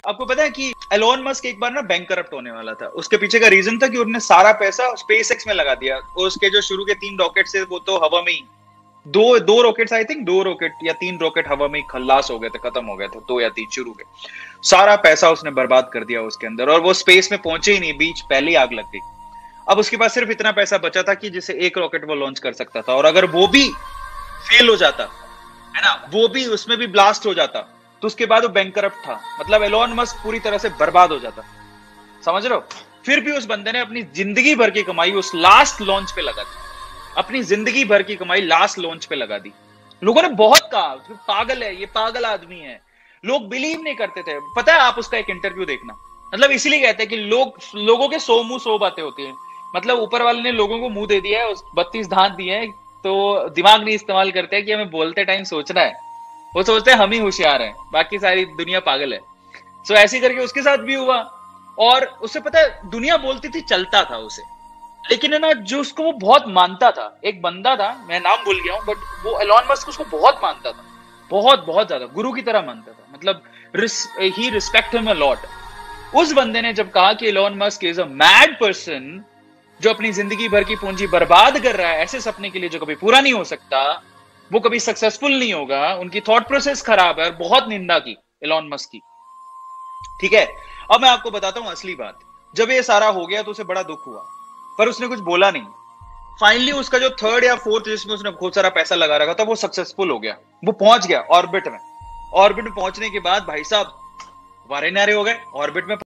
आपको पता है कि एलोन मस्क एक बार ना बैंक करप्ट होने वाला था। उसके पीछे का रीजन था कि उन्होंने सारा पैसा स्पेसएक्स में लगा दिया। उसके जो शुरू के 3 रॉकेट थे वो तो हवा में ही, दो रॉकेट्स, आई थिंक 2 रॉकेट या 3 रॉकेट हवा में ही खल्लास हो गए थे, खत्म हो गए थे। 2 या 3 शुरू के, सारा पैसा उसने बर्बाद कर दिया उसके अंदर, और वो स्पेस में पहुंचे ही नहीं, बीच पहले ही आग लग गई। अब उसके पास सिर्फ इतना पैसा बचा था कि जिसे 1 रॉकेट वो लॉन्च कर सकता था, और अगर वो भी फेल हो जाता है ना, वो भी उसमें भी ब्लास्ट हो जाता, तो उसके बाद वो बैंकरप्ट था। मतलब एलोन मस्क पूरी तरह से बर्बाद हो जाता, समझ रहे हो। फिर भी उस बंदे ने अपनी जिंदगी भर की कमाई उस लास्ट लॉन्च पे लगा दी। अपनी जिंदगी भर की कमाई लास्ट लॉन्च पे लगा दी। लोगों ने बहुत कहा पागल है, ये पागल आदमी है। लोग बिलीव नहीं करते थे। पता है, आप उसका एक इंटरव्यू देखना, मतलब इसीलिए कहते हैं कि लोगों के 100 मुंह 100 बातें होती हैं। मतलब ऊपर वाले ने लोगों को मुंह दे दिया है, 32 दांत दिए हैं, तो दिमाग नहीं इस्तेमाल करते हैं कि हमें बोलते टाइम सोचना है। वो सोचते हैं हम ही होशियार हैं, बाकी सारी दुनिया पागल है। सो ऐसे करके उसके साथ भी हुआ। और उससे पता है, दुनिया बोलती थी चलता था उसे, लेकिन है ना, जो उसको वो बहुत मानता था, एक बंदा था, मैं नाम भूल गया हूं, बट वो एलॉन मस्क उसको बहुत मानता था, बहुत बहुत ज्यादा गुरु की तरह मानता था। मतलब ही रिस्पेक्ट हिम अ लॉट। उस बंदे ने जब कहा कि Elon Musk is a mad person, जो अपनी जिंदगी भर की पूंजी बर्बाद कर रहा है ऐसे सपने के लिए जो कभी पूरा नहीं हो सकता, वो कभी सक्सेसफुल नहीं होगा, उनकी थॉट प्रोसेस खराब है, और बहुत निंदा की एलॉन मस्क की। ठीक है, अब मैं आपको बताता हूं असली बात। जब ये सारा हो गया तो उसे बड़ा दुख हुआ, पर उसने कुछ बोला नहीं। फाइनली उसका जो 3rd या 4th, जिसमें उसने बहुत सारा पैसा लगा रखा था, वो सक्सेसफुल हो गया। वो पहुंच गया ऑर्बिट में। ऑर्बिट में पहुंचने के बाद भाई साहब वारे नारे हो गए। ऑर्बिट में